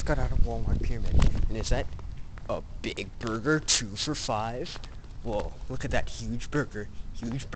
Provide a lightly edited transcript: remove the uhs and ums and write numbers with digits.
got out of Walmart Pyramid. And is that a big burger, 2 for $5? Whoa, look at that huge burger. Huge